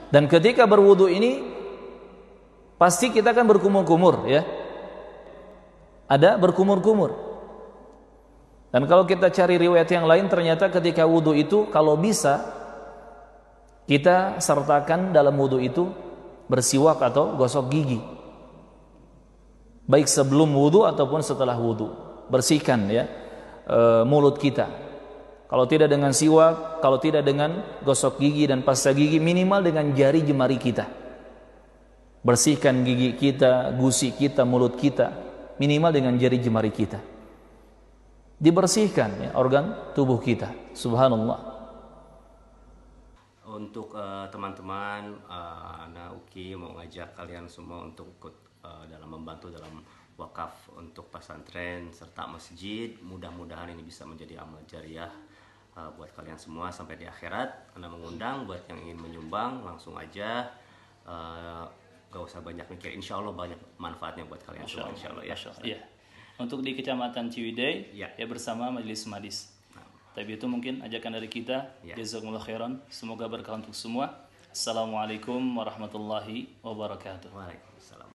Dan ketika berwudu ini pasti kita kan berkumur-kumur ya. Ada berkumur-kumur. Dan kalau kita cari riwayat yang lain ternyata ketika wudu itu kalau bisa kita sertakan dalam wudu itu bersiwak atau gosok gigi. Baik sebelum wudu ataupun setelah wudu. Bersihkan ya mulut kita. Kalau tidak dengan siwak, kalau tidak dengan gosok gigi dan pasta gigi, minimal dengan jari jemari kita. Bersihkan gigi kita, gusi kita, mulut kita, minimal dengan jari jemari kita. Dibersihkan ya, organ tubuh kita. Subhanallah. Untuk teman-teman, Ana Uki mau ngajak kalian semua untuk ikut dalam membantu dalam wakaf untuk pesantren serta masjid. Mudah-mudahan ini bisa menjadi amal jariah buat kalian semua sampai di akhirat. Ana mengundang buat yang ingin menyumbang langsung aja, gak usah banyak mikir, insya Allah banyak manfaatnya buat kalian semua, insya Allah ya. Iya. Untuk di Kecamatan Ciwidey ya, bersama Majelis Madis. Tapi itu mungkin ajakan dari kita. Jazakumullah khairan. Semoga berkah untuk semua. Assalamualaikum warahmatullahi wabarakatuh. Waalaikumsalam.